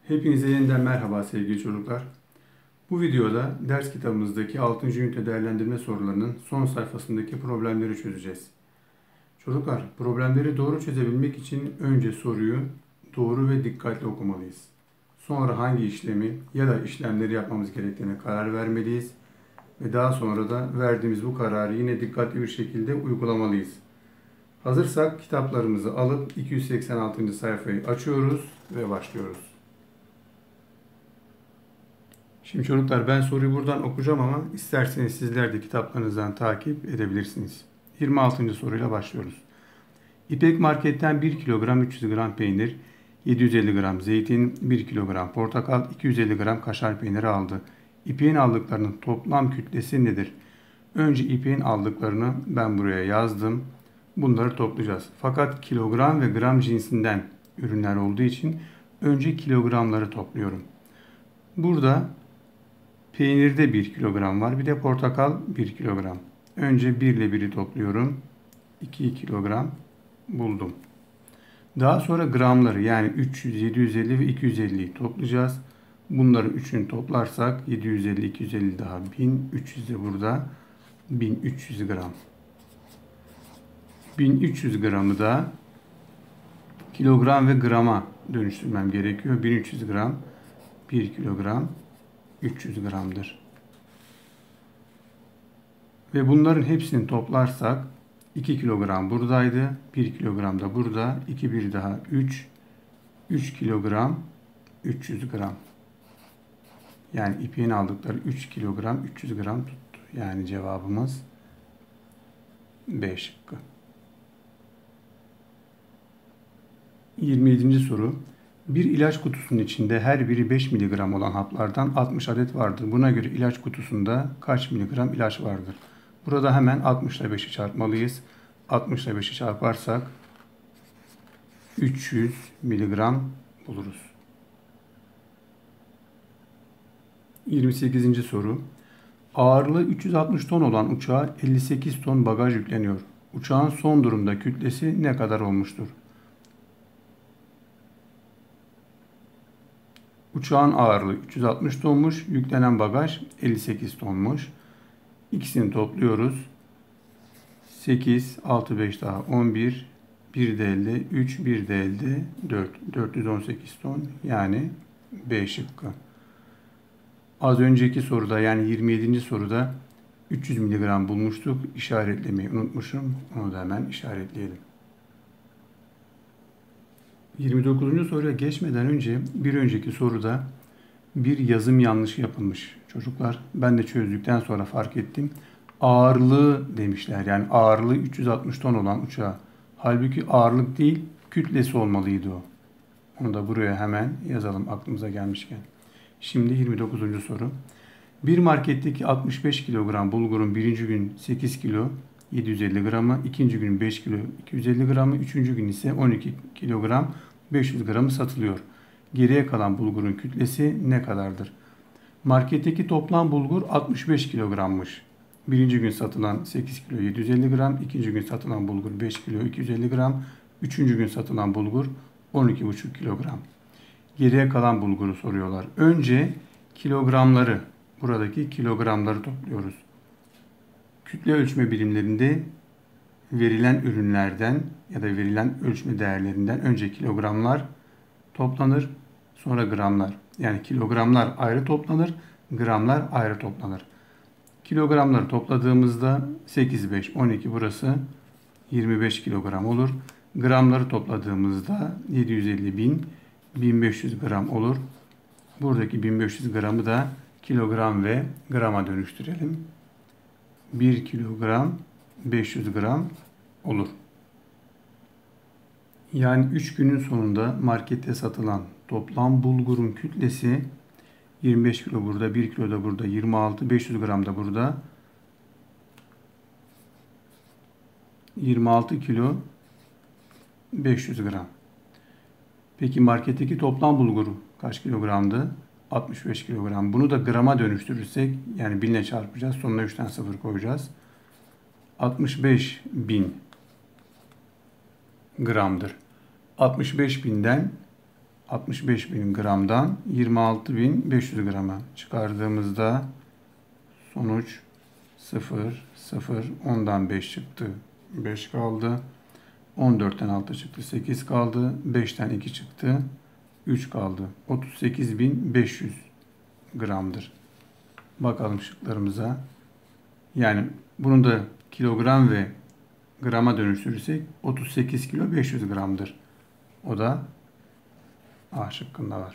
Hepinize yeniden merhaba sevgili çocuklar. Bu videoda ders kitabımızdaki 6. ünite değerlendirme sorularının son sayfasındaki problemleri çözeceğiz. Çocuklar, problemleri doğru çözebilmek için önce soruyu doğru ve dikkatli okumalıyız. Sonra hangi işlemi ya da işlemleri yapmamız gerektiğine karar vermeliyiz ve daha sonra da verdiğimiz bu kararı yine dikkatli bir şekilde uygulamalıyız. Hazırsak kitaplarımızı alıp 286. sayfayı açıyoruz ve başlıyoruz. Şimdi çocuklar ben soruyu buradan okuyacağım ama isterseniz sizler de kitaplarınızdan takip edebilirsiniz. 26. soruyla başlıyoruz. İpek marketten 1 kilogram 300 gram peynir, 750 gram zeytin, 1 kilogram portakal, 250 gram kaşar peyniri aldı. İpek'in aldıklarının toplam kütlesi nedir? Önce İpek'in aldıklarını ben buraya yazdım. Bunları toplayacağız. Fakat kilogram ve gram cinsinden ürünler olduğu için önce kilogramları topluyorum. Burada peynirde 1 kilogram var. Bir de portakal 1 kilogram. Önce 1 ile 1'i topluyorum. 2 kilogram buldum. Daha sonra gramları yani 300, 750 ve 250'yi toplayacağız. Bunları üçünü toplarsak 750, 250 daha 1000, 300 de burada 1300 gram. 1300 gramı da kilogram ve grama dönüştürmem gerekiyor. 1300 gram 1 kilogram 300 gramdır. Ve bunların hepsini toplarsak 2 kilogram buradaydı. 1 kilogram da burada. 2 bir daha 3. 3 kilogram 300 gram. Yani İpek'in aldıkları 3 kilogram 300 gram tuttu. Yani cevabımız B şıkkı. 27. soru. Bir ilaç kutusunun içinde her biri 5 mg olan haplardan 60 adet vardır. Buna göre ilaç kutusunda kaç miligram ilaç vardır? Burada hemen 60 ile 5'i çarpmalıyız. 60 ile 5'i çarparsak 300 miligram buluruz. 28. soru. Ağırlığı 360 ton olan uçağa 58 ton bagaj yükleniyor. Uçağın son durumda kütlesi ne kadar olmuştur? Uçağın ağırlığı 360 tonmuş, yüklenen bagaj 58 tonmuş. İkisini topluyoruz. 8, 6, 5 daha 11, 1 de elde, 3, 1 de elde, 4, 418 ton yani B şıkkı. Az önceki soruda yani 27. soruda 300 mg bulmuştuk. İşaretlemeyi unutmuşum. Onu da hemen işaretleyelim. 29. soruya geçmeden önce bir önceki soruda bir yazım yanlışı yapılmış çocuklar. Ben de çözdükten sonra fark ettim. Ağırlığı demişler. Yani ağırlığı 360 ton olan uçağa. Halbuki ağırlık değil, kütlesi olmalıydı o. Onu da buraya hemen yazalım aklımıza gelmişken. Şimdi 29. soru. Bir marketteki 65 kilogram bulgurun birinci gün 8 kilo 750 gramı, ikinci gün 5 kilo 250 gramı, üçüncü gün ise 12 kilogram 500 gramı satılıyor. Geriye kalan bulgurun kütlesi ne kadardır? Marketteki toplam bulgur 65 kilogrammış. Birinci gün satılan 8 kilo 750 gram, ikinci gün satılan bulgur 5 kilo 250 gram, üçüncü gün satılan bulgur 12,5 kilogram. Geriye kalan bulguru soruyorlar. Önce kilogramları, buradaki kilogramları topluyoruz. Kütle ölçme birimlerinde verilen ürünlerden ya da verilen ölçme değerlerinden önce kilogramlar toplanır, sonra gramlar. Yani kilogramlar ayrı toplanır, gramlar ayrı toplanır. Kilogramları topladığımızda 8, 5, 12 burası 25 kilogram olur. Gramları topladığımızda 750 bin, 1500 gram olur. Buradaki 1500 gramı da kilogram ve grama dönüştürelim. 1 kilogram 500 gram olur. Yani 3 günün sonunda markette satılan toplam bulgurun kütlesi 25 kilo burada, 1 kilo da burada, 26, 500 gram da burada. 26 kilo 500 gram. Peki marketteki toplam bulgur kaç kilogramdı? 65 kilogram. Bunu da grama dönüştürürsek yani 1000 ile çarpacağız. Sonuna 3 tane sıfır koyacağız. 65 bin gramdır. 65 binden 65.000 gramdan 26.500 grama çıkardığımızda sonuç 0, 0, 10'dan 5 çıktı. 5 kaldı. 14'ten 6 çıktı. 8 kaldı. 5'ten 2 çıktı. 3 kaldı. 38.500 gramdır. Bakalım şıklarımıza. Yani bunu da kilogram ve grama dönüştürürsek 38 kilo 500 gramdır. O da A şıkkında var.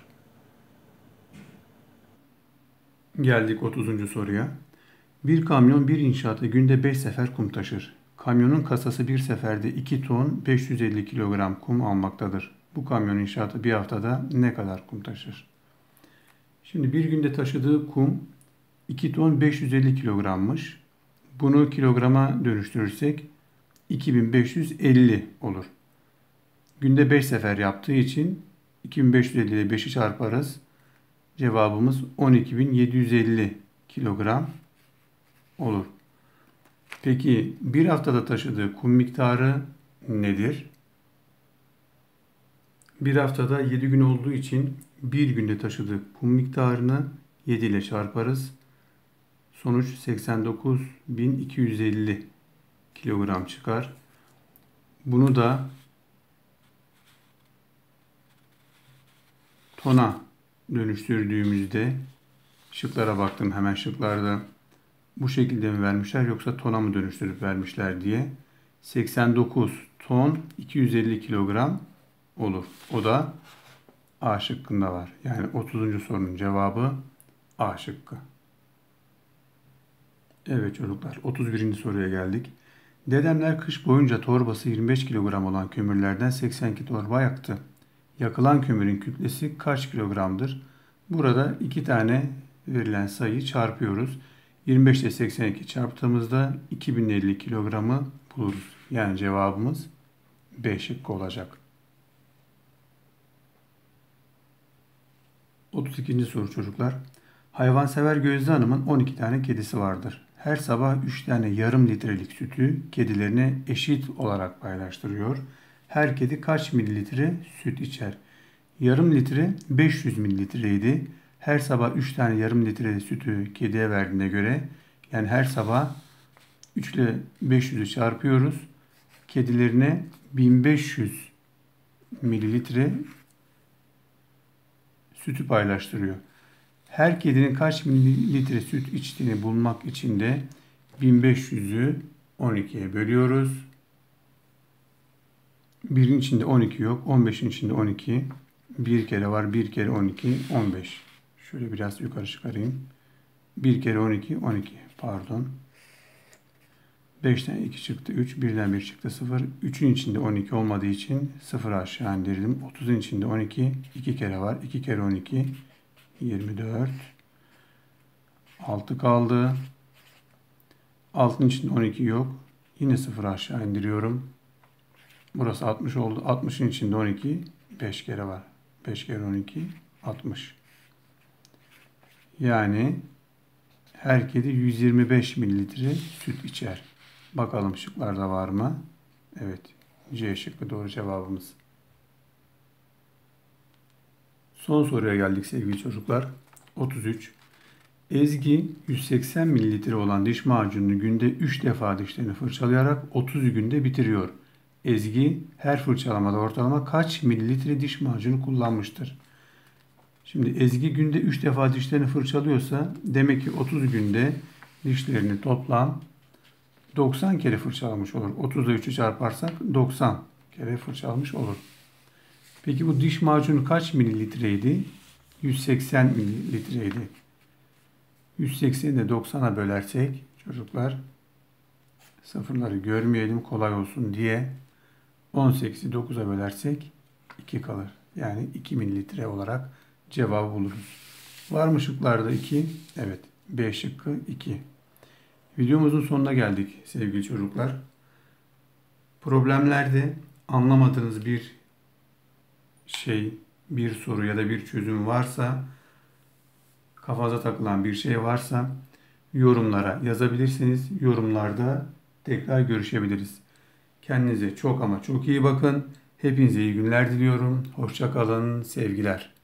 Geldik 30. soruya. Bir kamyon bir inşaata günde 5 sefer kum taşır. Kamyonun kasası bir seferde 2 ton 550 kilogram kum almaktadır. Bu kamyon inşaatı bir haftada ne kadar kum taşır? Şimdi bir günde taşıdığı kum 2 ton 550 kilogrammış. Bunu kilograma dönüştürürsek 2550 olur. Günde 5 sefer yaptığı için 2550 ile 5'i çarparız. Cevabımız 12.750 kilogram olur. Peki bir haftada taşıdığı kum miktarı nedir? Bir haftada 7 gün olduğu için bir günde taşıdığı kum miktarını 7 ile çarparız. Sonuç 89.250 kilogram çıkar. Bunu da tona dönüştürdüğümüzde şıklara baktım, hemen şıklarda bu şekilde mi vermişler yoksa tona mı dönüştürüp vermişler diye. 89 ton 250 kilogram olur. O da A şıkkında var. Yani 30. sorunun cevabı A şıkkı. Evet çocuklar, 31. soruya geldik. Dedemler kış boyunca torbası 25 kilogram olan kömürlerden 82 torba yaktı. Yakılan kömürün kütlesi kaç kilogramdır? Burada iki tane verilen sayıyı çarpıyoruz. 25 ile 82 çarptığımızda 2050 kilogramı buluruz. Yani cevabımız B şıkkı olacak. 32. soru çocuklar. Hayvansever Gözde Hanım'ın 12 tane kedisi vardır. Her sabah 3 tane yarım litrelik sütü kedilerine eşit olarak paylaştırıyor. Her kedi kaç mililitre süt içer? Yarım litre 500 mililitreydi. Her sabah 3 tane yarım litre sütü kediye verdiğine göre, yani her sabah 3 ile 500'ü çarpıyoruz. Kedilerine 1500 mililitre sütü paylaştırıyor. Her kedinin kaç mililitre süt içtiğini bulmak için de 1500'ü 12'ye bölüyoruz. 1'in içinde 12 yok. 15'in içinde 12. Bir kere var. 1 kere 12, 15. Şöyle biraz yukarı çıkarayım. 1 kere 12, 12. Pardon. 5'ten 2 çıktı 3. 1'den 1 çıktı 0. 3'ün içinde 12 olmadığı için 0 aşağı indirdim. 30'un içinde 12. 2 kere var. 2 kere 12. 24. 6 kaldı. 6'nın içinde 12 yok. Yine 0 aşağı indiriyorum. Burası 60 oldu. 60'ın içinde 12. 5 kere var. 5 kere 12. 60. Yani her kedi 125 mililitre süt içer. Bakalım şıklarda var mı? Evet. C şıkkı doğru cevabımız. Son soruya geldik sevgili çocuklar. 33. Ezgi 180 mililitre olan diş macununu günde 3 defa dişlerini fırçalayarak 30 günde bitiriyor. Ezgi her fırçalamada ortalama kaç mililitre diş macunu kullanmıştır? Şimdi Ezgi günde 3 defa dişlerini fırçalıyorsa demek ki 30 günde dişlerini toplam 90 kere fırçalamış olur. 30 ile 3'ü çarparsak 90 kere fırçalamış olur. Peki bu diş macunu kaç mililitreydi? 180 mililitreydi. 180'i de 90'a bölersek çocuklar, sıfırları görmeyelim kolay olsun diye, 18'i 9'a bölersek 2 kalır. Yani 2 mililitre olarak cevabı buluruz. Var mı şıklarda 2? Evet. B şıkkı 2. Videomuzun sonuna geldik sevgili çocuklar. Problemlerde anlamadığınız bir şey, bir soru ya da bir çözüm varsa, kafanıza takılan bir şey varsa yorumlara yazabilirsiniz. Yorumlarda tekrar görüşebiliriz. Kendinize çok ama çok iyi bakın. Hepinize iyi günler diliyorum. Hoşça kalın, sevgiler.